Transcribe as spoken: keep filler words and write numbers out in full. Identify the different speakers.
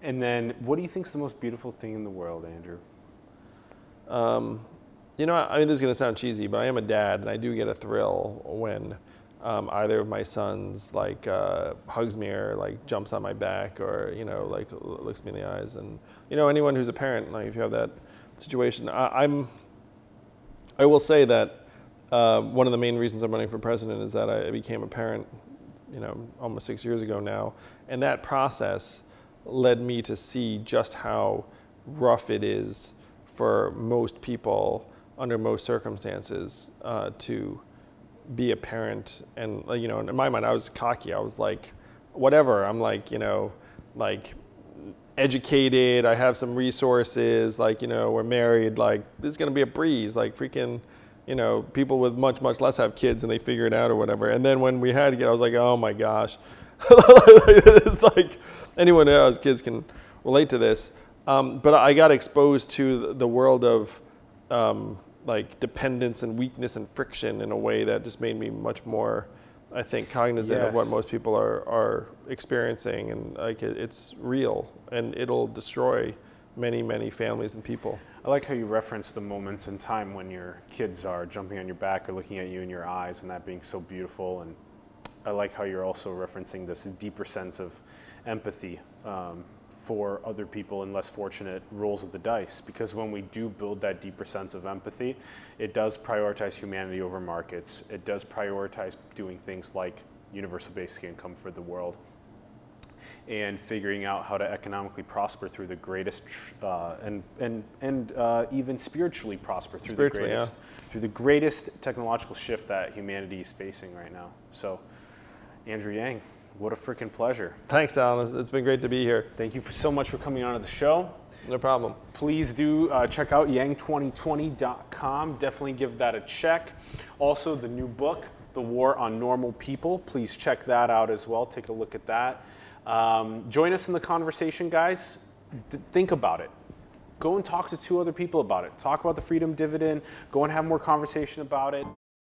Speaker 1: And then, what do you think is the most beautiful thing in the world, Andrew?
Speaker 2: Um, you know, I mean, this is going to sound cheesy, but I am a dad, and I do get a thrill when um, either of my sons like uh, hugs me or like jumps on my back or you know like looks me in the eyes. And you know, anyone who's a parent, like if you have that situation, I, I'm. I will say that uh, one of the main reasons I'm running for president is that I became a parent, you know, almost six years ago now, and that process led me to see just how rough it is for most people under most circumstances uh, to be a parent. And you know, in my mind, I was cocky. I was like, whatever. I'm like, you know, like educated. I have some resources. Like, you know, we're married. Like, this is gonna be a breeze. Like, freaking, you know, people with much, much less have kids and they figure it out or whatever. And then when we had to get, I was like, oh my gosh. It's like anyone who has kids can relate to this. Um, but I got exposed to the world of um, like dependence and weakness and friction in a way that just made me much more, I think, cognizant
Speaker 1: Yes.
Speaker 2: of what most people are, are experiencing. And like it, it's real and it'll destroy many, many families and people.
Speaker 1: I like how you reference the moments in time when your kids are jumping on your back or looking at you in your eyes and that being so beautiful. And I like how you're also referencing this deeper sense of empathy um, for other people in less fortunate rolls of the dice. Because when we do build that deeper sense of empathy, it does prioritize humanity over markets. It does prioritize doing things like universal basic income for the world and figuring out how to economically prosper through the greatest uh, and and and uh, even spiritually prosper through
Speaker 2: Spiritually,
Speaker 1: the greatest
Speaker 2: yeah.
Speaker 1: through the greatest technological shift that humanity is facing right now. So, Andrew Yang, what a freaking pleasure.
Speaker 2: Thanks, Alan. It's- It's been great to be here.
Speaker 1: Thank you for so much for coming on to the show.
Speaker 2: No problem.
Speaker 1: Please do uh, check out yang twenty twenty dot com. Definitely give that a check. Also, the new book, The War on Normal People. Please check that out as well. Take a look at that. Um, join us in the conversation, guys. D- think about it. Go and talk to two other people about it. Talk about the freedom dividend. Go and have more conversation about it.